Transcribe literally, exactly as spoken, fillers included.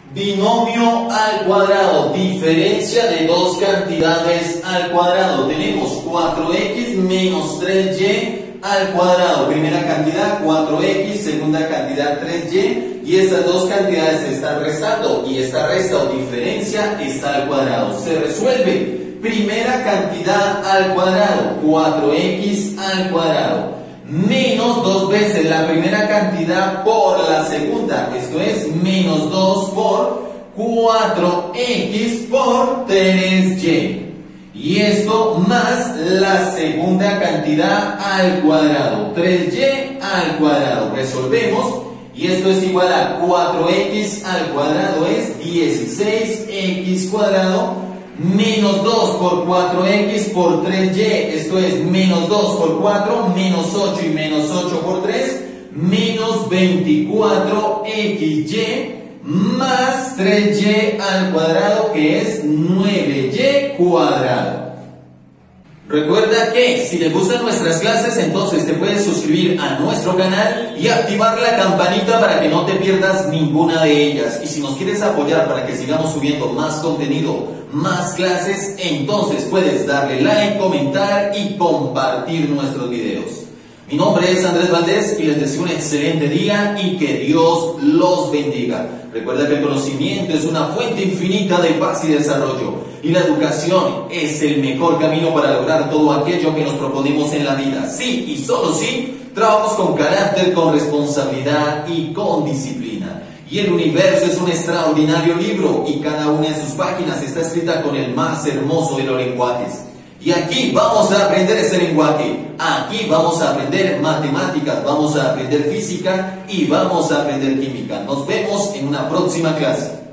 Binomio al cuadrado, diferencia de dos cantidades al cuadrado. Tenemos cuatro x menos tres y al cuadrado. Primera cantidad cuatro x, segunda cantidad tres y, y estas dos cantidades se están restando y esta resta o diferencia está al cuadrado. Se resuelve. Primera cantidad al cuadrado, cuatro x al cuadrado, menos dos veces la primera cantidad por la segunda, esto es menos dos por cuatro x por tres y. Y esto más la segunda cantidad al cuadrado, tres y al cuadrado. Resolvemos y esto es igual a cuatro x al cuadrado es dieciséis x cuadrado menos dos por cuatro x por tres y, esto es menos dos por cuatro, menos ocho y menos ocho por tres, menos veinticuatro x y más tres y al cuadrado que es nueve y cuadrado. Recuerda que si te gustan nuestras clases, entonces te puedes suscribir a nuestro canal y activar la campanita para que no te pierdas ninguna de ellas. Y si nos quieres apoyar para que sigamos subiendo más contenido, más clases, entonces puedes darle like, comentar y compartir nuestros videos. Mi nombre es Andrés Valdés y les deseo un excelente día y que Dios los bendiga. Recuerda que el conocimiento es una fuente infinita de paz y desarrollo y la educación es el mejor camino para lograr todo aquello que nos proponemos en la vida. Sí y solo sí, trabajamos con carácter, con responsabilidad y con disciplina. Y el universo es un extraordinario libro y cada una de sus páginas está escrita con el más hermoso de los lenguajes. Y aquí vamos a aprender ese lenguaje, aquí vamos a aprender matemáticas, vamos a aprender física y vamos a aprender química. Nos vemos en una próxima clase.